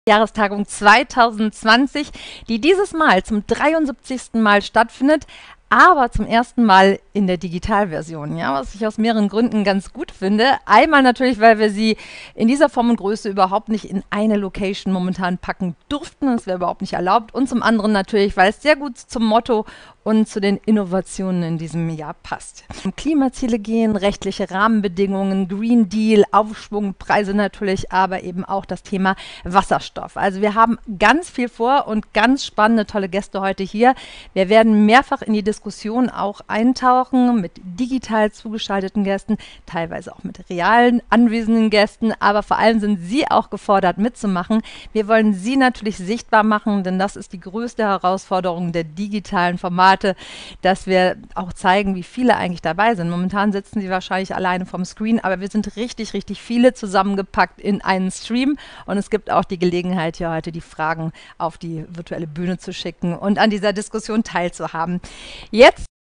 Jahrestagung 2020, die dieses Mal zum 73. Mal stattfindet, aber zum ersten Mal in der Digitalversion, ja, was ich aus mehreren Gründen ganz gut finde. Einmal natürlich, weil wir sie in dieser Form und Größe überhaupt nicht in eine Location momentan packen durften. Das wäre überhaupt nicht erlaubt. Und zum anderen natürlich, weil es sehr gut zum Motto und zu den Innovationen in diesem Jahr passt. Um Klimaziele gehen, rechtliche Rahmenbedingungen, Green Deal, Aufschwung, Preise natürlich, aber eben auch das Thema Wasserstoff. Also wir haben ganz viel vor und ganz spannende, tolle Gäste heute hier. Wir werden mehrfach in die Diskussion auch eintauchen mit digital zugeschalteten Gästen, teilweise auch mit realen anwesenden Gästen, aber vor allem sind Sie auch gefordert mitzumachen. Wir wollen Sie natürlich sichtbar machen, denn das ist die größte Herausforderung der digitalen Formate, dass wir auch zeigen, wie viele eigentlich dabei sind. Momentan sitzen Sie wahrscheinlich alleine vom Screen, aber wir sind richtig, richtig viele zusammengepackt in einen Stream und es gibt auch die Gelegenheit, hier heute die Fragen auf die virtuelle Bühne zu schicken und an dieser Diskussion teilzuhaben. Jetzt